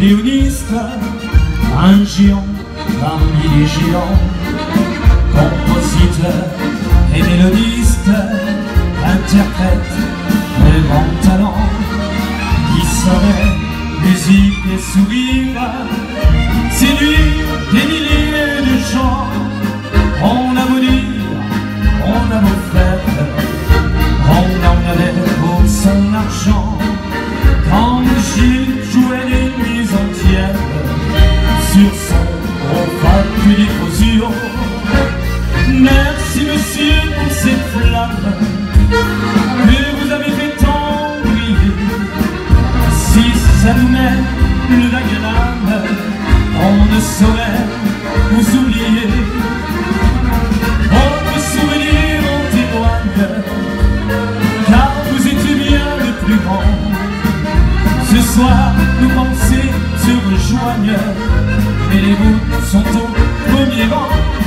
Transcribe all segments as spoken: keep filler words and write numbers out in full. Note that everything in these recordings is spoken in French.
accordéoniste, un géant parmi les géants, compositeur et mélodiste, interprète de grand talent, qui saurait musique et sourire, séduire des milliers de gens. On a beau dire, on a beau faire, on en avait pour son argent. Quand Gilles jouait des nuits entières sur son gros du diffusion. Merci monsieur pour cette flamme que vous avez fait tant briller. Si ça nous met le vague, on ne saurait vous oublier. Votre souvenir en témoigne, car vous étiez bien le plus grand. Ce soir, nos pensées se rejoignent, et les bouts sont au premier rang.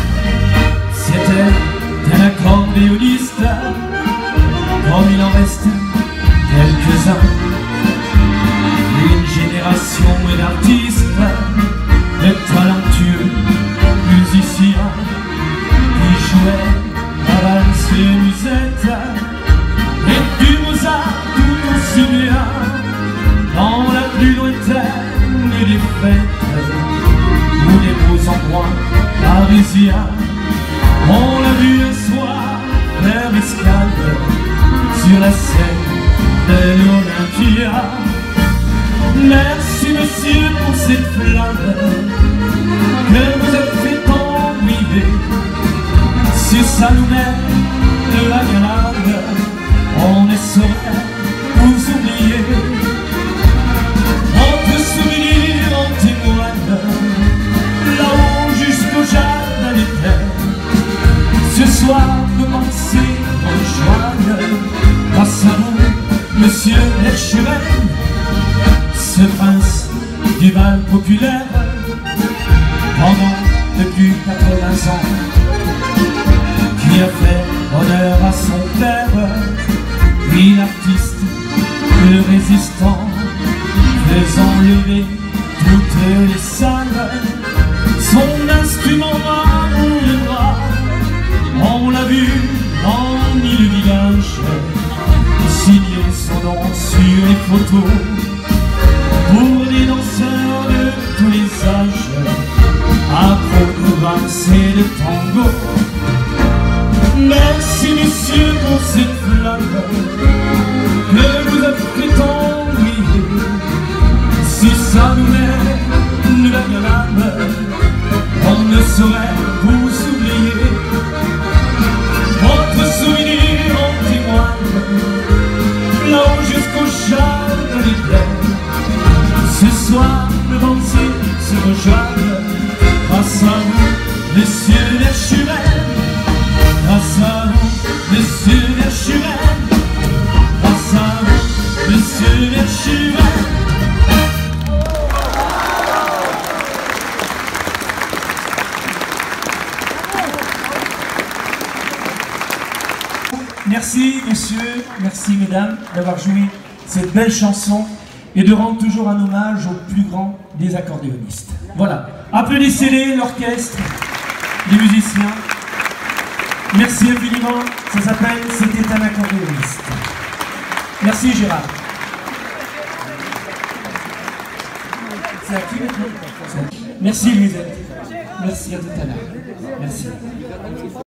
C'était un accordéoniste, comme il en reste quelques-uns. Une génération d'artistes, de talentueux musiciens, qui jouaient la valse et musette, et du Mozart tout aussi bien, dans la plus lointaine des fêtes, ou des beaux endroits parisiens. On l'a vu un soir faire escale sur la scène de l'Olympia. Merci monsieur pour cette flamme que vous avez fait tant briller. Si ça nous met de la galade, on ne saurait vous oublier. Votre souvenir en témoigne, là-haut jusqu'au jardin des terres. Ce soir, nos pensées rejoignent, grâce à vous, monsieur l'échevin, ce prince du bal populaire, pendant depuis quatre-vingts ans, qui a fait honneur à son père, puis l'artiste, le résistant, faisant lever toutes les salles, son instrument à bout de bras. On l'a vu dans mille villages, signer son nom sur les photos, pour des danseurs de tous les âges, accros de valse et de tango. Merci monsieur pour cette flamme que vous avez fait tant briller. Si ça nous met la galade, on ne saurait vous oublier. Votre souvenir en témoigne, là-haut jusqu'au jardin des plaines. Ce soir, le pensées se rejoignent, grâce à vous, monsieur l'échevin. Grâce à vous, monsieur l'échevin. Grâce à vous, monsieur l'échevin. Merci messieurs, merci mesdames d'avoir joué cette belle chanson et de rendre toujours un hommage au plus grand des accordéonistes. Voilà, applaudissez-les, l'orchestre, les musiciens. Merci infiniment, ça s'appelle « C'était un accordéoniste ». Merci Gérard. C'est à qui maintenant ? Merci Louisette. Merci à tout à l'heure. Merci.